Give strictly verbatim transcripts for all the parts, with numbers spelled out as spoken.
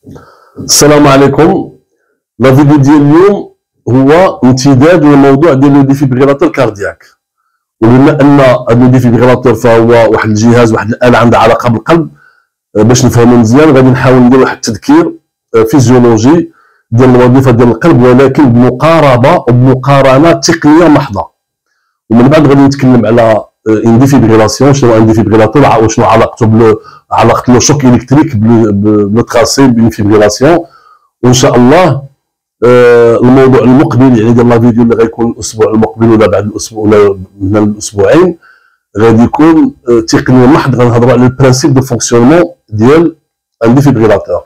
السلام عليكم. لا فيديو ديال اليوم هو امتداد للموضوع ديال لو ديفيبريلاتور كاردياك. وبما ان هذا لو ديفيبريلاتور فهو واحد الجهاز، واحد الاله عندها علاقه بالقلب، باش نفهموا مزيان غادي نحاول ندير واحد التذكير فيزيولوجي ديال الوظيفه ديال القلب، ولكن بمقاربه وبمقارنه تقنيه محضه. ومن بعد غادي نتكلم على ان ديفيبريلاسيون، شنو ان ديفيبريلاتور وشنو علاقته بلو علاقه لو شوك الكتريك بلو تراسي بين فيبريلاسيون. وان شاء الله آه الموضوع المقبل يعني ديال لا فيديو اللي غيكون الاسبوع المقبل ولا بعد الاسبوع ولا من الاسبوعين غادي يكون آه تقني محض، غنهضروا على البرانسيب دو فونكسيونمون ديال ان ديفيبريلاتور.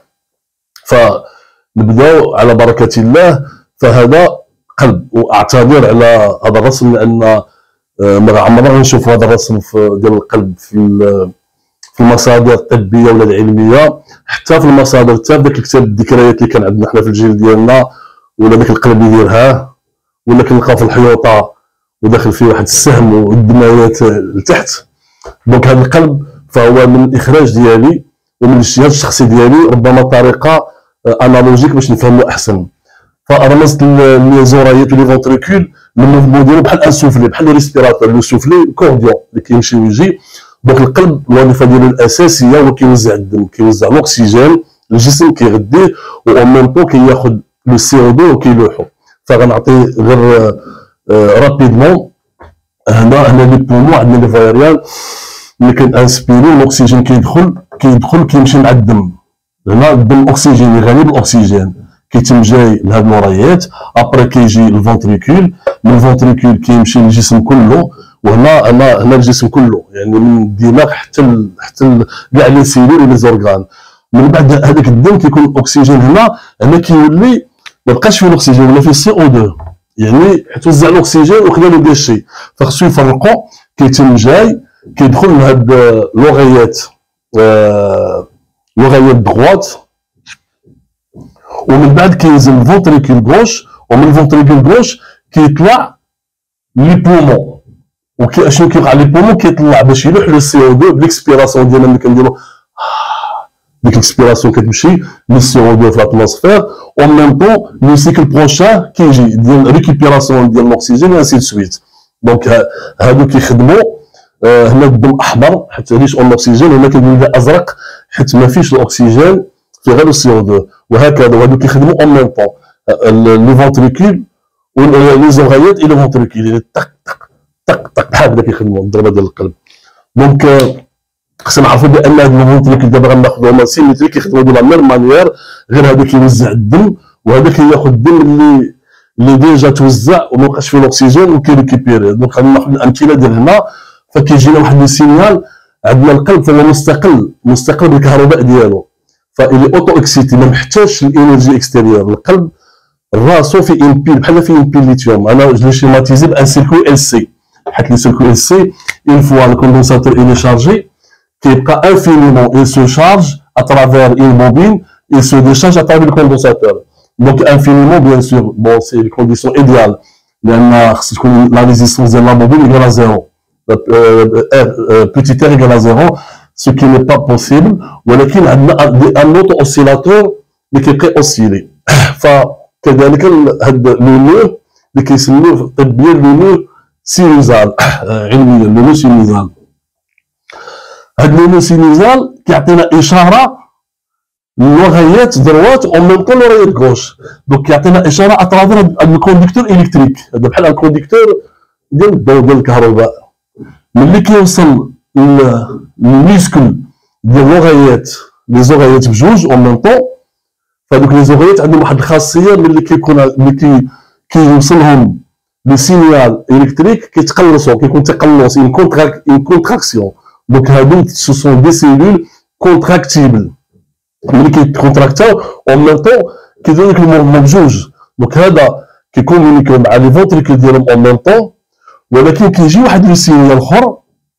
فنبداو على بركه الله. فهذا قلب، واعتذر على هذا الرسم لان آه ما عمرنا نشوف هذا الرسم ديال القلب في في المصادر الطبيه ولا العلميه، حتى في المصادر حتى في ذاك الكتاب الذكريات اللي كان عندنا حنا في الجيل ديالنا، ولا ذاك القلب اللي يديرها، ولا كنلقاو في الحيوطه وداخل فيه واحد السهم والدمايات لتحت. دونك هذا القلب فهو من الاخراج ديالي ومن الاجتهاد الشخصي ديالي ربما طريقه انالوجيك باش نفهموا احسن. فرمزت لي زورايات ولي فونتريكول الموفمون ديالو بحال ان سوفلي، بحال لو ريسبيراتور لو سوفلي كورديون اللي كيمشي ويجي. دونك القلب الوظيفه ديالو الاساسيه هو كيوزع الدم، كيوزع الاكسجين للجسم، كيغديه، و اون ميم طون كياخذ لو سي او دو وكيلوحو. فغنعطي غير رابيدمون. هنا هنا لي بومون عندنا لي فايريان ملي كنانسبيرو الاكسجين كيدخل كيدخل كيمشي مع الدم. هنا الدم اكسجيني غني بالاكسجين كيتم جاي لهاد الورايات، ابري كيجي الفونتريكول، من الفونتريكول كيمشي للجسم كله، وهنا هنا هنا الجسم كله يعني من الدماغ حتى ال حتى كاع لي سيلول ولي زورغان. من بعد هذاك الدم كيكون الاكسجين هنا هنا كيولي ما بقاش فيه الاكسجين ولا فيه سي او دو، يعني توزع الاكسجين وخدا لو ديشي. فخصو يفرقوا، كيتم جاي كيدخل لهاد لوغيات آه لوغيات دغوات، ومن بعد كينزل الفونتريكول غوش، ومن الفونتريكول غوش كيطلع لي بومون. وكي شنو كيوقع لي بومون؟ كيطلع باش يلوح لو سي او دو بالاكسبيراسيون ديالنا ملي كنديرو ديك الاكسبيراسيون كتمشي لو سي او دو في لاتموسفير، و ميم طون لو سيكل بروشان كيجي ديال ريكوبيراسيون ديال الاكسجين وانسي دو سويت. دونك هادو كيخدموا. آه هنا الدم احمر حيت ريش اون اكسجين، هنا كيولي ازرق حيت ما فيش الاكسجين، في غير السي او دو، وهكذا. وهادو كيخدموا اون ميم طون لو فونتريكول ولي زوغايات الى فونتريكول طق طق طق طق بحال هكذا كيخدموا الضربه ديال القلب. دونك خصنا نعرفوا بان هاد الفونتريكول دابا غناخذوهم سيميتري كيخدموا دو لا ميم مانيير، غير هذا كيوزع الدم وهذا كياخذ الدم اللي اللي ديجا توزع وما بقاش فيه الاكسجين وكيريكيبيري. دونك غادي ناخذ الامثله ديال هنا. فكيجينا واحد لو سينيال. عندنا القلب فهو مستقل مستقل بالكهرباء ديالو، فإلي اوتو اكسيتي ما محتاجش الانرجي اكستيريور. القلب راسو في ان بيل بحال في ان بيل ليثيوم. انا جو شيماتيزي بان سيركوي ال سي، حيت لي سيركوي ال سي اون فوا الكوندونساتور الي شارجي كيبقى انفينيمون il se charge à travers une bobine, il se décharge à travers le condensateur. Donc infiniment bien sûr. Bon, c'est les conditions idéales لان خص تكون لا ريزيستونس ديال لا bobine égale à zéro. Petit r égale à zéro, ce qui n'est pas possible. ولكن عندنا un autre oscillateur اللي كيبقى اوسيلي. فكذلك هاد لو نور اللي كيسموه طبيا لو نور سينوزال، علميا لو نور سينوزال. هاد لو نور سينوزال كيعطينا اشاره للوغيات دروات او ميم طون لوغيات غوش. دونك كيعطينا اشاره اترافير الكونديكتور الكتريك. هذا بحال الكونديكتور ديال الضوء ديال الكهرباء. ملي كيوصل للميسكل ديال لوغيات لي زوغيات بجوج او ميم طون، فهادوك لي زوغيات عندهم واحد الخاصيه ملي كيكون ملي كيوصلهم لو سينيال الكتريك كيتقلصوا، كيكون تقلص اون كونتراك اون كونتراكسيون. دونك هادو سو سون دي سيلول كونتراكتيبل. ملي كيكونتراكتاو او ميم طون كيديروا ديك الموفمون بجوج. دونك هذا كيكومونيكيو مع لي فونتريكول ديالهم او ميم طون، ولكن كيجي واحد لو سينيال اخر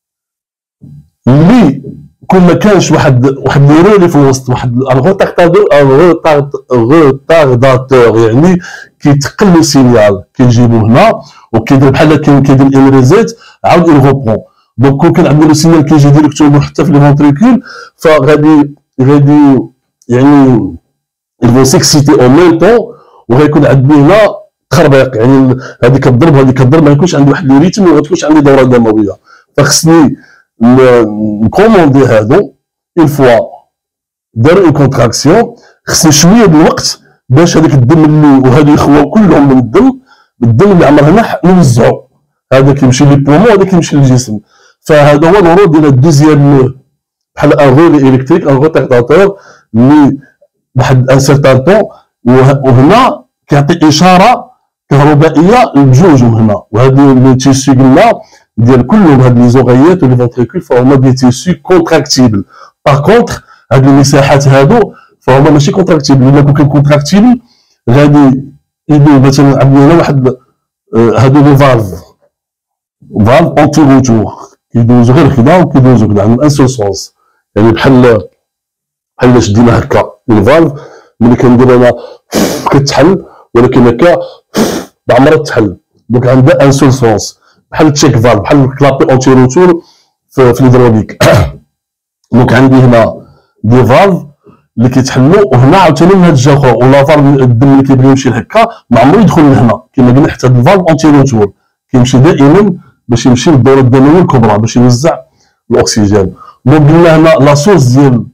اللي كون ما كانش واحد واحد لي رولي في الوسط، واحد الغوتارداتور الغوتارداتور يعني كيتقل لو سينيال كيجيبو هنا وكيدير بحال كيدير ان ريزيت عاود اون غوبرون. دونك كون كان عندنا لو سينيال كيجي ديريكتومون حتى في لي فونتريكول، فغادي غادي يعني يفون سيكسيتي او ميم طون، وغيكون عندي هنا تخربيق، يعني هذه كضرب وهذه كضرب، ما يكونش عندي واحد الريتم وما تكونش عندي دوره دمويه. فخصني نكوموندي هادو اون فوا داروا اون كونتراكسيون، خصني شويه د الوقت باش هذاك الدم اللي وهادو يخواو كلهم من الدم، الدم اللي عمر هنا نوزعو، هذا كيمشي لي بومون وهذا كيمشي للجسم. فهذا هو الرول ديال الدوزيام نو، بحال ان رولي الكتريك ان روتاتور اللي واحد ان سيرتان طون، وهنا كيعطي اشاره كهربائيه لبجوجهم هنا. وهذه لي تيسي قلنا ديال كلهم هاد لي زوغيات ولي فونتريكول فهما دي تيسي كونتراكتيبل. باغ كونتخ هاد المساحات هادو فهما ماشي كونتراكتيبل، الا كون كان كونتراكتيبل غادي يدوز. مثلا عندنا هنا واحد هادو لي فالف فالف اونتي روتور كيدوزو غير كدا وكيدوزو كدا، عندهم ان سول سونس، يعني بحال بحال شدينا هكا الفالف ملي كندير انا كتحل، ولكن هكا بعمرها تحل، دونك عندها ان سول سونس بحال تشيك فالف بحال الكلابي اونتي روتور في, في الهيدروليك. دونك عندي هنا دي فالف اللي كيتحلوا، وهنا عاوتاني من هاد الجهه اخرى، ولا فالف الدم اللي كيبغي يمشي لهكا ما عمرو يدخل لهنا كما قلنا، حتى الفالف اونتي روتور كيمشي دائما باش يمشي للدوره الدمويه الكبرى باش يوزع الاكسجين. دونك قلنا هنا لا سورس ديال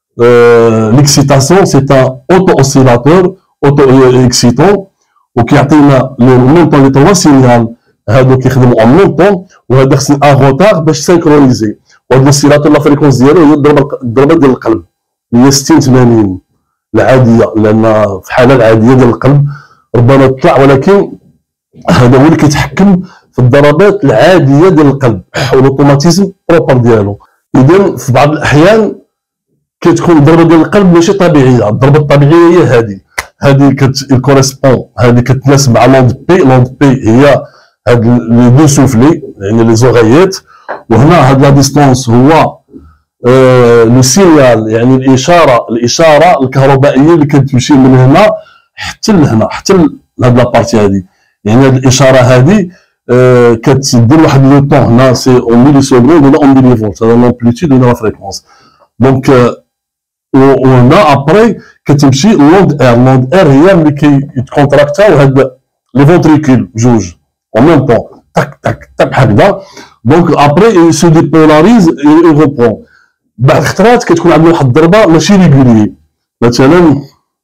ليكسيتاسيون سي ان اوتو اوسيلاتور اوتو اكسيتون، وكيعطينا لو ميم طون لي توا سينيال هادو كيخدموا اون ميم طون، وهذا خصني ان روتار باش سينكرونيزي. وهاد الاوسيلاتور لا فريكونس ديالو هي الضربه الضربه ديال القلب اللي هي ستين ثمانين العاديه، لان في الحاله العاديه ديال القلب ربما تطلع، ولكن هذا هو اللي كيتحكم في الضربات العاديه ديال القلب والاوتوماتيزم بروبر ديالو. اذا في بعض الاحيان كتكون الضربه ديال القلب ماشي طبيعيه، الضربه الطبيعيه هي هذه هذه كوريسبون، هذه كتناسب مع لوند بي. لوند بي هي هاد لي دو سوفلي يعني لي زوغيات، وهنا هاد لا ديستونس هو آه لو سينيال، يعني الاشاره الاشاره الكهربائيه اللي كتمشي من هنا حتى لهنا حتى لهاد لابارتي هذه. يعني هاد الاشاره هذه آه كتدير واحد لو طون، هنا سي اون ميلي سكوند ولا اون ميلي فولت، هذا لامبليتود ولا لا فريكونس. دونك وهنا ابري كتمشي لوند اير. لوند اير هي اللي كيتكونتراكتاو هاد لي فونتريكول بجوج اون ميم طون، تاك تاك تاك هكذا. دونك ابري سو ديبولاريز اي ريبرون. بعض الخطرات كتكون عندنا واحد الضربه ماشي ريغولي، مثلا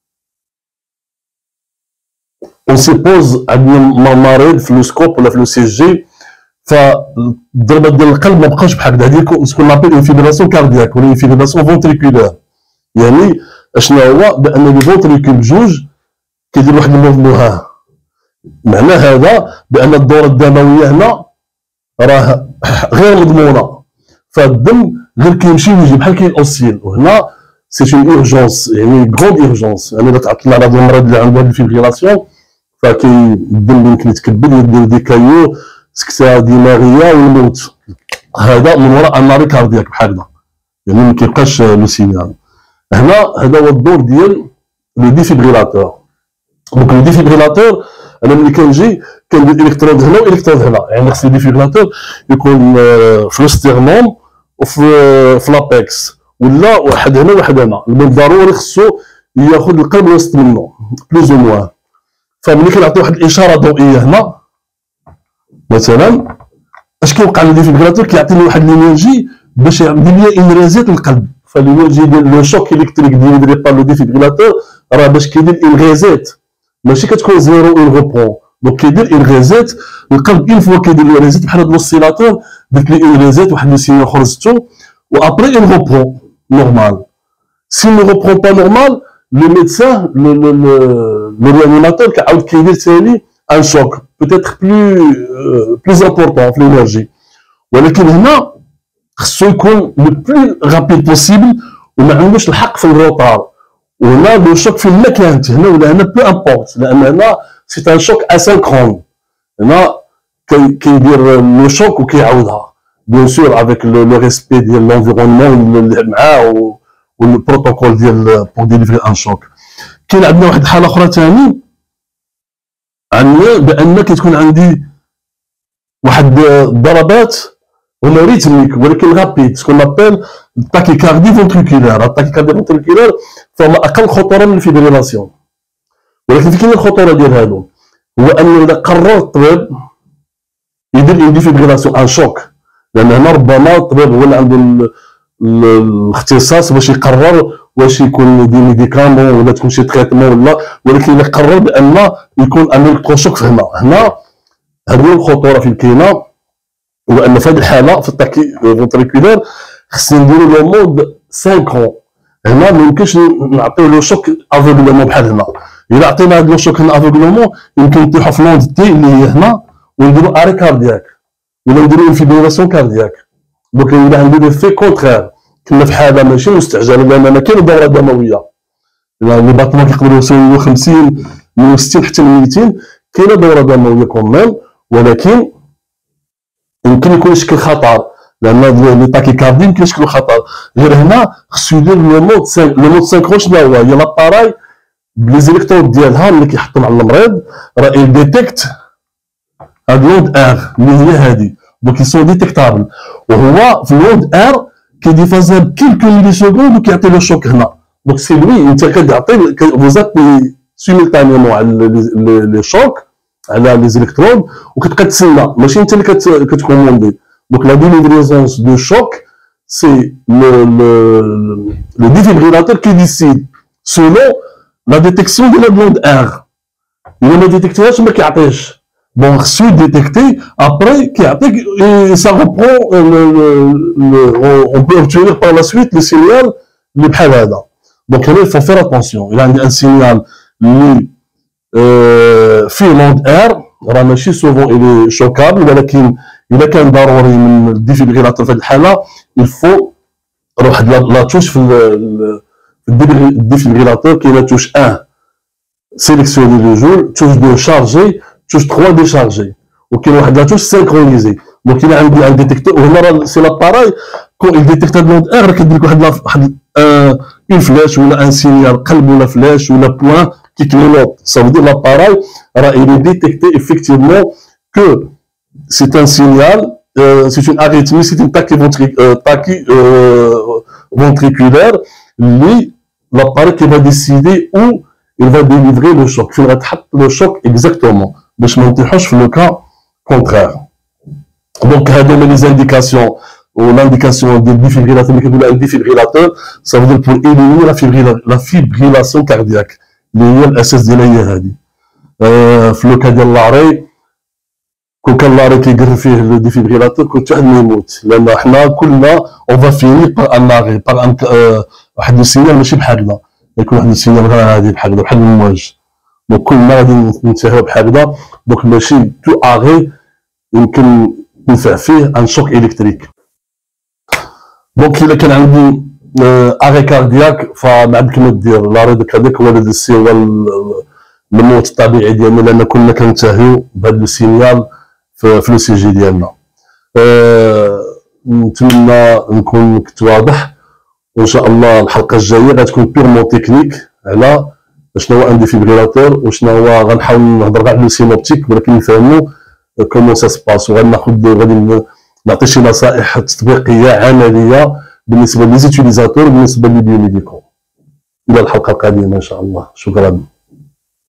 اون سيبوز عندنا مريض في لو سكوب ولا في لو سي جي، فالضربه ديال القلب ما بقاوش بحال هكذا، هذيك سكون لابيل اون فيبراسيون كاردياك ولا اون فيبراسيون فونتريكولار. يعني اشنا هو بان لي فونتريكول بجوج كيدير واحد الموفمون، ها معنى هذا بان الدوره الدمويه هنا راه غير مضمونه، فالدم غير كيمشي ويجي بحال كيأوسيل. وهنا سي اون اورجونس، يعني غروند اورجونس، يعني الا تعطلنا على هذا المريض اللي عنده هذه الفيبريلاسيون فكي الدم يمكن يتكبد يدير دي كايو سكتة دماغيه والموت، هذا من وراء الناري كاردياك بحال هكذا، يعني ما كيبقاش لو سينيال. هنا هذا هو الدور ديال لو ديفيبريلاتور. دونك لو ديفيبريلاتور انا ملي كنجي كندير الكترود هنا والكترود هنا، يعني خصني ديفيبريلاتور يكون في الاسترنوم وفي في لابيكس، ولا واحد هنا وواحد هنا، المهم ضروري خصو ياخذ القلب الوسط منه بلوز او موان. فملي كنعطي واحد الاشاره ضوئيه هنا مثلا، اش كيوقع للديفيبريلاتور؟ كيعطيني واحد لينيرجي باش يدير لي ان ريزيت للقلب. فالانرجي ديال لو شوك الكتريك ديال بار لو ديفيبريلاتور راه باش كيدير ان ريزيت، ماشي كتكون زيرو اون روبون. دونك كيدير ان ريزيت القلب، اون فوا كيدير لو ريزيت بحال هاد لوسيلاتور درت لي ان ريزيت واحد لو سينيال خرجتو، وابري ان روبون نورمال. سي نو روبون با نورمال لو ميدسان لو ريانيماتور كيعاود كيدير ثاني ان شوك بوتيتر بلو بلوز امبورطون في الانرجي، ولكن هنا خصو يكون لو بلو رابيد بوسيبل وما عندوش الحق في الروطار. وهنا لو شوك فين ما كانت هنا ولا هنا بلو امبورت، لان هنا سي ان شوك اسينكرون، هنا كيدير لو شوك وكيعاودها بيان سور افيك لو ريسبي ديال لونفيرونمون اللي معاه والبروتوكول ديال بور ديليفري ان شوك. كاين عندنا واحد الحاله اخرى ثاني، عندنا بان كتكون عندي واحد الضربات هما ريتميك ولكن رابيد، سكون لابيل التاكيكاردي فونتريكولار. التاكيكاردي فونتريكولار فهما اقل خطوره من الفيبريلاسيون، ولكن في كاين الخطوره ديال هادو هو ان اذا قرر الطبيب يدير اون ديفيبريلاسيون ان شوك، لان هنا ربما الطبيب هو اللي عنده الاختصاص باش يقرر واش يكون دي ميديكامون ولا تكون شي تريتمون ولا، ولكن الا قرر بان يكون ان الكتروشوك هنا هنا هذه الخطوره في الكاينه، هو ان في هذه الحاله في التاكي فونتريكولار خصنا نديرو لو مود سانكرون. هنا ما يمكنش نعطيو لو شوك افوغلومون بحال هنا، الا عطينا هذا لو شوك هنا افوغلومون يمكن نطيحو في لوند تي اللي هي هنا ونديرو اري كاردياك ولا نديرو انفيبريلاسيون كاردياك. دونك الا عندي لو في كونترير كنا في حاله ماشي مستعجله لان ما كاين دوره دمويه، لي باطمون كيقدروا يوصلوا خمسين من ستين حتى ل ميتين كاينه دوره دمويه كوميم، ولكن يمكن يكون يشكل خطر لان لي تاكيكاردي يمكن يشكلوا خطر. غير هنا خصو يدير لو مود لو مود سانكرون. شنو هو؟ هي لاباراي بلي زيليكترود ديالها ملي كيحطهم على المريض راه يديتيكت هاد لوند ار اللي هي هادي، دونك يسون ديتيكتابل، وهو في لوند ار كيديفازها بكيلكو ميلي سكوند وكيعطي لو شوك هنا. دونك سي لوي انت كتعطي فوزابي سيمولتانيومون على لي شوك على لي زيليكترود وكتبقى تسنى، ماشي انت اللي كتكوموندي. دونك لا ديليفريزونس دو شوك سي لو لو ديفيبريلاتور كي ديسيد سولون لا ديتيكسيون ديال هاد لوند ار. الا ما ديتيكتيهاش ما كيعطيش. Bon, reçu, détecté, après, qui a, et ça reprend, le, le, le, on peut obtenir par la suite le signal, le bhalada. Donc, il faut faire attention. Il a un signal, lui, euh, في monde R, راه ماشي souvent il est choquable, ولكن إذا كان ضروري من الديفيبريلاتور في هذه الحالة، il faut واحد لا توش في الديفيبريلاتور كاينه توش واحد sélectionner le jour, touche de charger, touche trois décharger. وكاين واحد لا توش سينكرونيزي. دونك الا عندي ان ديتيكتور وهنا راه سي لاباراي كون il ديتيكت هاد لوند ار كدير لك واحد واحد اون فلاش ولا ان سينيال قلب ولا فلاش ولا بوان كي كلينوط. Ça veut dire l'appareil راه il détecté effectivement que c'est un signal, euh, c'est une arythmie, c'est une tachyventriculaire. Lui, l'appareil qui va décider où il va délivrer le choc. Il va تحط le choc exactement باش ما نطيحوش في le cas contraire. Donc هادو هما les indications ou l'indication du défibrillateur. اللي كنقولوا un défibrillateur ça veut dire pour éliminer la fibrillation la fibrillation cardiaque اللي هي الاساس ديالها هي هادي. في لو كا ديال لاري كون كان لاري كيقر فيه لو ديفيبريلاتور كنت واحد ما يموت، لان حنا كلنا اون فا فيني بار ان لاغي بار ان واحد السينيال ماشي بحالنا، يكون واحد السينيال غير هادي بحال هكذا بحال المواج. دونك كلنا غادي ننتهيو بحال هكذا. دونك ماشي تو اغي يمكن ينفع فيه ان شوك الكتريك. دونك الا كان عندي اغي كاردياك فما عندك ما دير لاري كاردياك هو اللي سي هو الموت الطبيعي ديالنا، لان كلنا كنتهيو بهذا السينيال في لو سي جي ديالنا. أه نتمنى نكون كنت واضح، وان شاء الله الحلقه الجايه غتكون بيرمون تكنيك على شنو هو ان ديفيبريلاتور وشنو هو. غنحاول نهضر غير على لو سينوبتيك ولكن نفهموا كومون سا سباس، وغناخذ غادي نعطي شي نصائح تطبيقيه عمليه بالنسبه لي زيتيليزاتور وبالنسبه لي بيوميديكو. الى الحلقه القادمه ان شاء الله. شكرا.